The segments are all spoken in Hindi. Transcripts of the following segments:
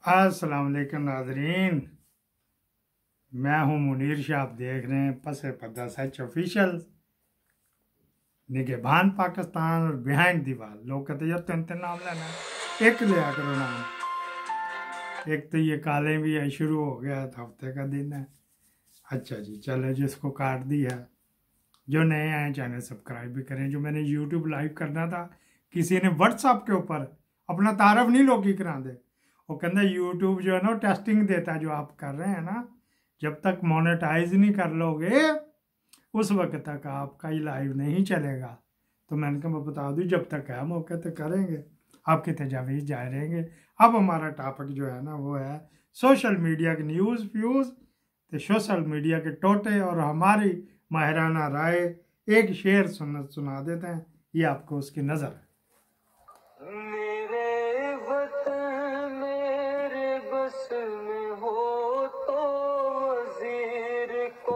अस्सलाम वालेकुम नाज़रीन, मैं हूं मुनीर शाह। आप देख रहे हैं पसे पर्दा सच ऑफिशियल। निगहबान पाकिस्तान और बिहाइंड दीवार। लोग कहते यार तीन नाम लेना है, एक लिया करो नाम। एक तो ये काले भी है, शुरू हो गया था, हफ्ते का दिन है। अच्छा जी, चलो जिसको काट दी है। जो नए आए चैनल सब्सक्राइब भी करें। जो मैंने यूट्यूब लाइव करना था, किसी ने व्हाट्सअप के ऊपर अपना तारफ नहीं लोग की करा दे। वो कहता यूट्यूब जो है ना टेस्टिंग देता है, जो आप कर रहे हैं ना, जब तक मोनेटाइज नहीं कर लोगे उस वक्त तक आपका ही लाइव नहीं चलेगा। तो मैंने कहा मैं बता दूँ, जब तक है मौके तक करेंगे, आपकी तजावीज़ जाए रहेंगे। अब हमारा टॉपिक जो है ना वो है सोशल मीडिया के न्यूज़ व्यूज़, तो सोशल मीडिया के टोटे और हमारी माहिराना राय। एक शेर सुना देते हैं, ये आपको उसकी नज़र है। मेरे वतन मेरे बस में हो तो वजीर को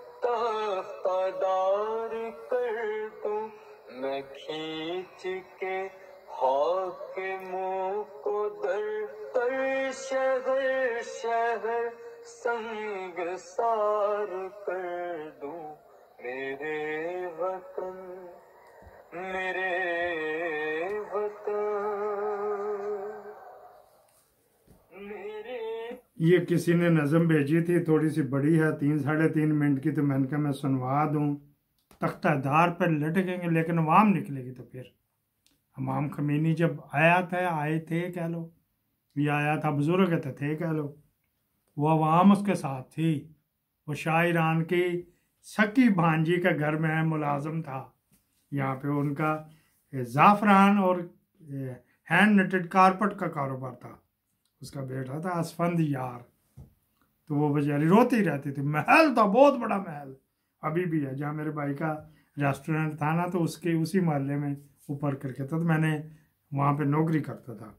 तख्तादार कर दूं, मैं खींच के हाकिमों को दर दर शहर शहर संगसार कर दूं। मेरे वतन मेरे ये किसी ने नज़म भेजी थी, थोड़ी सी बड़ी है, 3-3.5 मिनट की, तो मैंने कहा मैं सुनवा दूँ। तख्तादार पर लटकेंगे लेकिन अवाम निकलेगी। तो फिर इमाम ख़मीनी जब आए थे कह लो, ये आया था, बुजुर्ग थे कह लो, वो अवाम उसके साथ थी। वो शाह ईरान की सकी भांजी का घर में मुलाजम था। यहाँ पे उनका ज़ाफ़रान और हैंड नेटेड कारपेट का कारोबार था। उसका बेटा था असफंद यार। तो वो बेचारी रोती रहती थी। महल था, बहुत बड़ा महल, अभी भी है। जहाँ मेरे भाई का रेस्टोरेंट था ना, तो उसके उसी मोहल्ले में ऊपर करके था, तो मैंने वहाँ पे नौकरी करता था।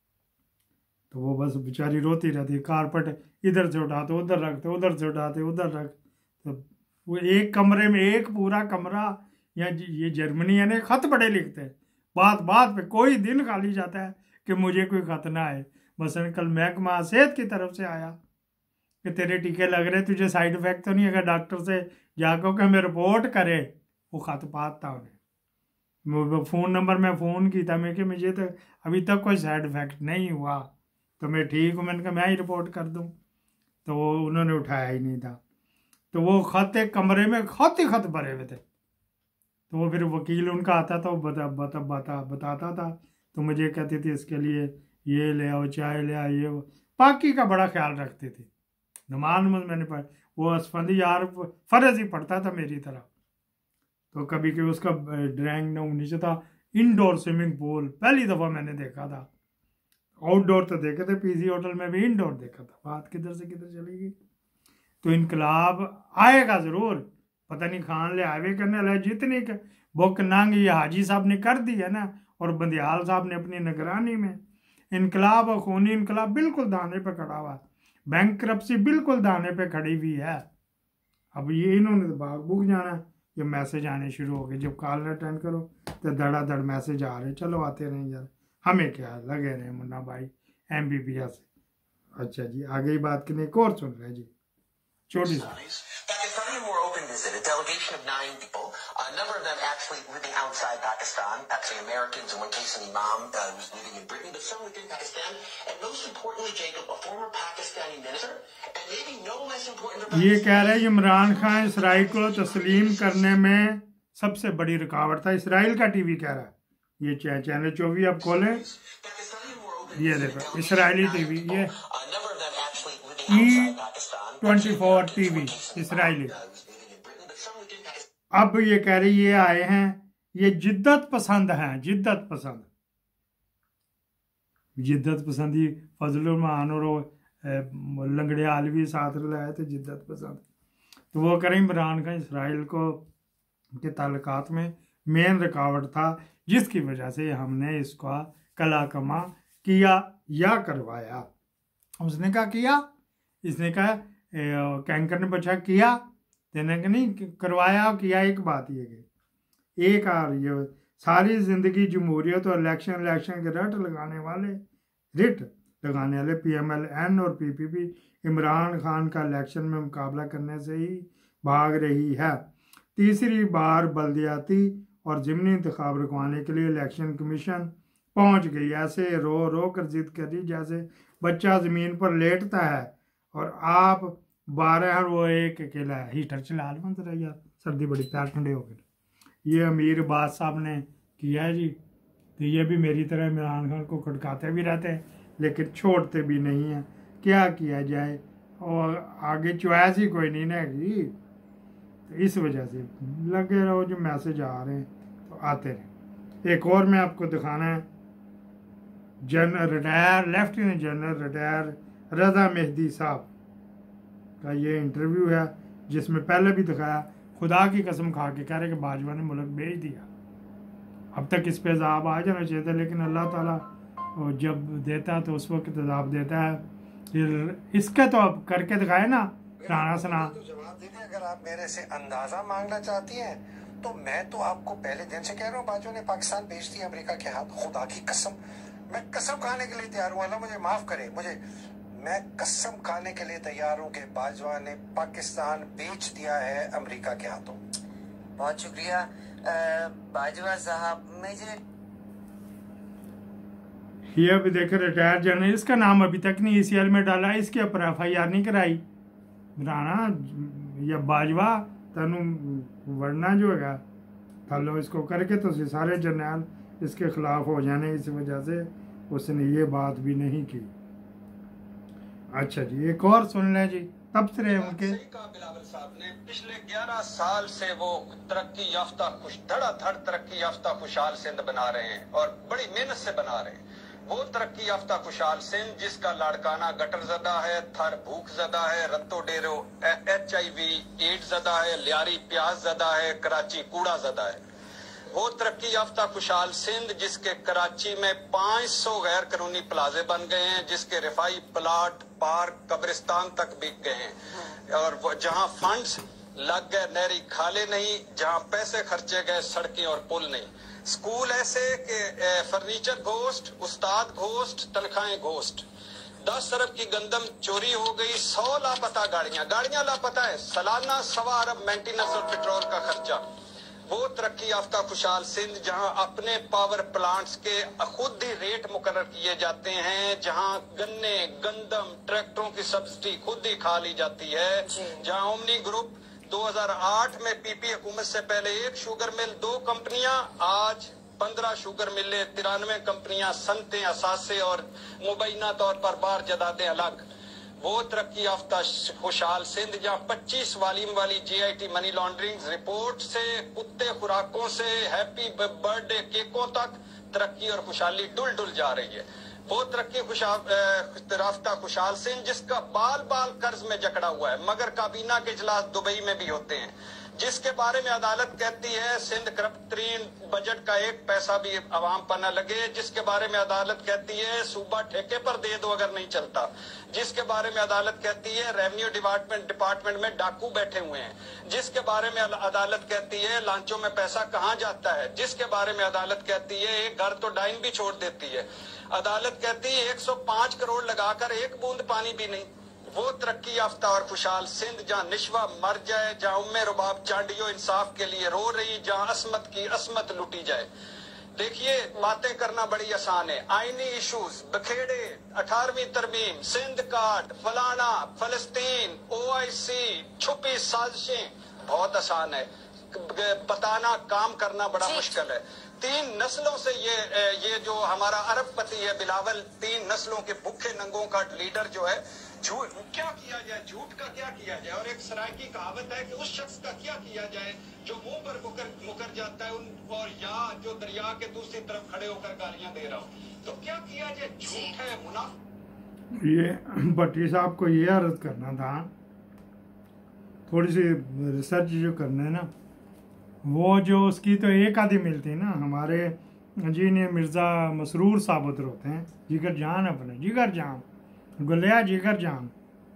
तो वो बस बेचारी रोती रहती, कारपेट इधर से उठाते उधर रखते, उधर से उठाते उधर रख। तो वो एक कमरे में एक पूरा कमरा, या ये जर्मनी है ना, खत बड़े लिखते हैं, बात बात पे कोई दिन खाली जाता है कि मुझे कोई खत ना आए। मसलन कल महकमा सेहत की तरफ से आया कि तेरे टीके लग रहे, तुझे साइड इफेक्ट तो नहीं, अगर डॉक्टर से जाकर के हमें रिपोर्ट करे। वो खत पात था उन्हें। फ़ोन नंबर में फ़ोन की था, मैं कि मुझे तो अभी तक कोई साइड इफेक्ट नहीं हुआ, तो मैं ठीक हूँ। मैंने कहा मैं ही रिपोर्ट कर दूँ, तो वो उन्होंने उठाया ही नहीं था। तो वो खत एक कमरे में खत ही खत भरे हुए थे। तो वो फिर वकील उनका आता था, वो बताता था। तो मुझे कहती थी इसके लिए ये ले आओ, चाय ले आओ, ये वो बाकी का बड़ा ख्याल रखती थी। नमाज मैंने पढ़, वो असफंदी यार फ़र्ज ही पढ़ता था मेरी तरह। तो कभी कभी उसका ड्राइंग रूम नीचे था, इंडोर स्विमिंग पूल पहली दफ़ा मैंने देखा था। आउटडोर तो देखे थे, पीजी होटल में भी इंडोर देखा था। बात किधर से किधर चली गई। तो इनकलाब आएगा ज़रूर, पता नहीं खान ले हाईवे करने लगे। जितनी बुक नांग ये हाजी साहब ने कर दी है ना, और बंदियाल साहब ने अपनी निगरानी में, इनकलाब और खूनी इनकलाब बिल्कुल दाने पे खड़ा हुआ। बैंक करप्सी बिल्कुल दाने पे खड़ी हुई है। अब ये इन्होंने तो भाग भूग जाना। ये मैसेज आने शुरू हो गए, जब कॉल अटेंड करो तो धड़ाधड़ मैसेज आ रहे। चलो आते रहें यार, हमें क्या, लगे रहे मुन्ना भाई MBBS। अच्छा जी, आगे ही बात करने एक और सुन रहे जी, छोटी सी। Pakistani more open visit, a delegation of 9 people, a number of them actually living outside Pakistan, actually Americans, in one case an imam who's living in Britain, but some within Pakistan, and most importantly, Jacob, a former Pakistani minister, and maybe no less important for ये कह रहे हैं इमरान खान इसराइल को तस्लीम करने में सबसे बड़ी रुकावट था। इसराइल का टीवी कह रहा है। ये चैनल 24 आप खोलें, ये देखो इसराइली टीवी, ये E24 टीवी इसराइली। अब ये कह रही ये आए हैं, ये जिद्दत पसंद हैं, जिद्दत पसंद। जिद्दत पसंदी फजलुर मान और लंगड़े आलवी साथ लाए थे, जिद्दत पसंद। तो वो करें इमरान खान इसराइल को के ताल्लुकात में मेन रुकावट था, जिसकी वजह से हमने इसका कलाकमा किया या करवाया। उसने कहा किया, इसने कहा कैंकर ने पूछा किया, तेने कहा नहीं करवाया किया। एक बात ये कि एक आ रही है, सारी जिंदगी जमहूरियत और इलेक्शन के रट लगाने वाले PMLN और PPP इमरान खान का इलेक्शन में मुकाबला करने से ही भाग रही है। तीसरी बार बल्दियाती और ज़िमनी इंतखाब रुकवाने के लिए इलेक्शन कमीशन पहुंच गई। ऐसे रो रो कर जिद करी जैसे बच्चा ज़मीन पर लेटता है और आप 12 और वो एक अकेला है। हीटर चला लो जरा यार, सर्दी बड़ी पैर ठंडे हो गए। ये अमीर बाद साहब ने किया है जी। तो ये भी मेरी तरह इमरान खान को खड़काते भी रहते हैं लेकिन छोड़ते भी नहीं हैं। क्या किया जाए, और आगे चॉइस ही कोई नहीं ना जी। तो इस वजह से लगे रहो, जो मैसेज आ रहे हैं तो आते रहे। एक और मैं आपको दिखाना है, general retired lieutenant general retired Raza Mehdi साहब का ये इंटरव्यू है, जिसमें पहले भी दिखाया। खुदा की कसम खा के कह रहे कि बाजवा ने मुल्क बेच दिया। अब तक इस पे अजाब आ जाना चाहिए था, लेकिन अल्लाह ताला जब देता है तो उस वक्त अजाब देता है। फिर इसका तो अब करके दिखाए ना राना सना। तो जवाब दीजिए, अगर आप मेरे से अंदाजा मांगना चाहती हैं तो मैं तो आपको पहले दिन से कह रहा हूँ बाजवा ने पाकिस्तान बेच दिया अमेरिका के हाथ। खुदा की कसम, मैं कसम खाने के लिए तैयार हूँ, अल्लाह मुझे माफ करे, मैं कसम खाने के लिए तैयार हूँ कि बाजवा ने पाकिस्तान बेच दिया है अमेरिका के हाथों। बहुत शुक्रिया बाजवा साहब। मुझे ये अभी देखे रिटायर्ड जनरल, इसका नाम अभी तक नहीं ECL में डाला, इसके ऊपर FIR नहीं कराई। राणा या बाजवा तनु वरना जो है थलो इसको करके तो सारे जर्नल इसके खिलाफ हो जाने, इस वजह से उसने ये बात भी नहीं की। अच्छा जी, एक और सुन लें जी तबसरे उनके। सही कहा बिलावल साहब ने, पिछले 11 साल से वो तरक्की याफ्ता धड़ाधड़ तरक्की याफ्ता खुशहाल सिंध बना रहे हैं और बड़ी मेहनत से बना रहे हैं। वो तरक्की याफ्ता खुशहाल सिंध जिसका लाड़काना गटर ज़दा है, थर भूख ज़दा है, रत्तो डेरो HIV एड्स ज़दा है, लियारी प्याज ज़दा है, कराची कूड़ा ज़दा है। वो तरक्की याफ्ता खुशहाल सिंध जिसके कराची में 500 गैर कानूनी प्लाजे बन गए हैं, जिसके रिफाई प्लाट पार्क कब्रिस्तान तक बिक गए हैं, और जहां फंड्स लग गए नहरी खाले नहीं, जहां पैसे खर्चे गए सड़कें और पुल नहीं, स्कूल ऐसे कि फर्नीचर घोस्ट, उस्ताद घोस्ट, तनख्वाहें घोस्ट, 10 अरब की गंदम चोरी हो गई, 100 लापता गाड़ियां लापता है, सालाना 1.25 अरब मेंटेनेंस और पेट्रोल का खर्चा। वो तरक्की याफ्ता खुशहाल सिंध जहां अपने पावर प्लांट्स के खुद ही रेट मुकर्रर किए जाते हैं, जहां गन्ने गंदम ट्रैक्टरों की सब्सिडी खुद ही खा ली जाती है, जहां ओमनी ग्रुप 2008 में PP हुकूमत से पहले 1 शुगर मिल 2 कंपनियां, आज 15 शुगर मिले, 93 कंपनियां, सनतें, असासे और मुबैना तौर पर बार जदादें अलग। वो तरक्की याफ्ता खुशहाल सिंध जहाँ 25 वालीम वाली GIT मनी लॉन्ड्रिंग रिपोर्ट से कुत्ते खुराकों से हैप्पी बर्थडे केकों तक तरक्की और खुशहाली डुल डुल जा रही है। वो तरक्की याफ्ता खुशहाल सिंध जिसका बाल बाल कर्ज में जकड़ा हुआ है, मगर काबीना के इजलास दुबई में भी होते हैं, जिसके बारे में अदालत कहती है सिंध करप्ट तरीन बजट का 1 पैसा भी अवाम पर न लगे, जिसके बारे में अदालत कहती है सूबा ठेके पर दे दो अगर नहीं चलता, जिसके बारे में अदालत कहती है रेवेन्यू डिपार्टमेंट में डाकू बैठे हुए हैं, जिसके बारे में अदालत कहती है लांचों में पैसा कहाँ जाता है, जिसके बारे में अदालत कहती है एक घर तो डाइन भी छोड़ देती है, अदालत कहती है 105 करोड़ लगाकर 1 बूंद पानी भी नहीं। वो तरक्की याफ्ता और खुशहाल सिंध जहाँ निशवा मर जाए, जहाँ उम्मे रुबाब चांडियो इंसाफ के लिए रो रही, जहाँ असमत की असमत लुटी जाए। देखिए बातें करना बड़ी आसान है, आईनी इश्यूज बखेड़े, 18वीं तरमीम, सिंध कार्ड, फलाना, फलस्तीन, OIC, छुपी साजिशें, बहुत आसान है, बताना काम करना बड़ा मुश्किल है। 3 नस्लों से ये जो हमारा अरबपति है बिलावल, 3 नस्लों के भूखे नंगों का लीडर जो है, झूठ क्या किया जाए, झूठ का क्या किया जाए, और एक सरायकी कहावत है कि उस शख्स का क्या किया जाए जो मुंह पर मुकर जाता है और या जो दरिया के दूसरी तरफ खड़े होकर गालियां दे रहा हो, तो क्या किया जाए, झूठ है मुनाफा। ये भट्टी साहब को ये अर्ज करना था, थोड़ी सी रिसर्च जो करना है ना, वो जो उसकी तो एक आधी मिलती है ना, हमारे जी ने मिर्ज़ा मसरूर साबित होते हैं, जिगर जान अपने जिगर जान गुलिया जिगर जान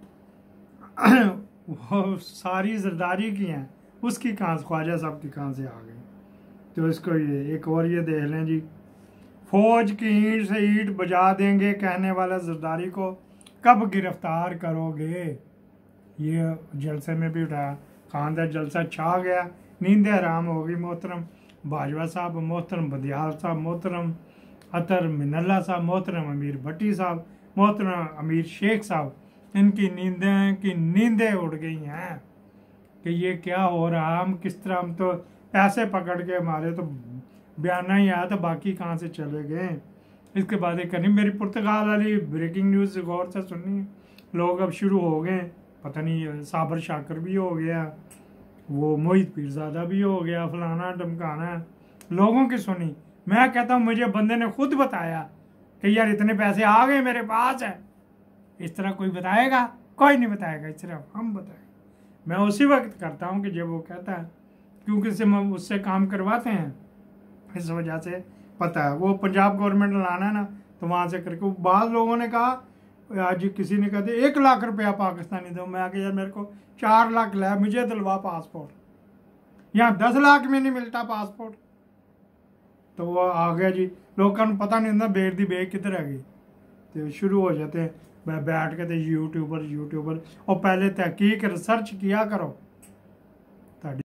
वो सारी जरदारी की हैं, उसकी कहाँ से ख्वाजा साहब की कहाँ से आ गई। तो इसको ये एक और ये देख लें जी, फौज की ईंट से ईंट बजा देंगे कहने वाला जरदारी को कब गिरफ्तार करोगे। ये जलसे में भी उठाया, खान का जलसा छा गया, नींदें हराम हो गई मोहतरम बाजवा साहब, मोहतरम बदियाल साहब, मोहतरम अतर मिनल्ला साहब, मोहतरम अमीर भट्टी साहब, मोहतरम अमीर शेख साहब, इनकी नींदें उड़ गई हैं कि ये क्या हो रहा, हम किस तरह, हम तो पैसे पकड़ के हमारे तो बयाना ही आया, तो बाकी कहाँ से चले गए। इसके बाद एक करनी मेरी पुर्तगाल वाली ब्रेकिंग न्यूज़ गौर से सुननी, लोग अब शुरू हो गए, पता नहीं साबर शाकर भी हो गया, वो मोहित पीरजादा भी हो गया, फलाना धमकाना, लोगों की सुनी। मैं कहता हूँ मुझे बंदे ने खुद बताया कि यार इतने पैसे आ गए मेरे पास है। इस तरह कोई बताएगा? कोई नहीं बताएगा, इस तरह हम बताएंगे। मैं उसी वक्त करता हूँ कि जब वो कहता है, क्योंकि उससे काम करवाते हैं, इस वजह से पता है। वो पंजाब गवर्नमेंट लाना है ना, तो वहाँ से करके बाद लोगों ने कहा, आज किसी ने कहते 1 लाख रुपया पाकिस्तानी दो, मैं आके यार मेरे को 4 लाख ला, मुझे दिलवा पासपोर्ट। यहाँ 10 लाख में नहीं मिलता पासपोर्ट। तो वो आ गया जी, लोगों को पता नहीं होता बेर दी बेग किधर है गई, तो शुरू हो जाते हैं बैठ के, तो यूट्यूबर और पहले तहकीक रिसर्च किया करो।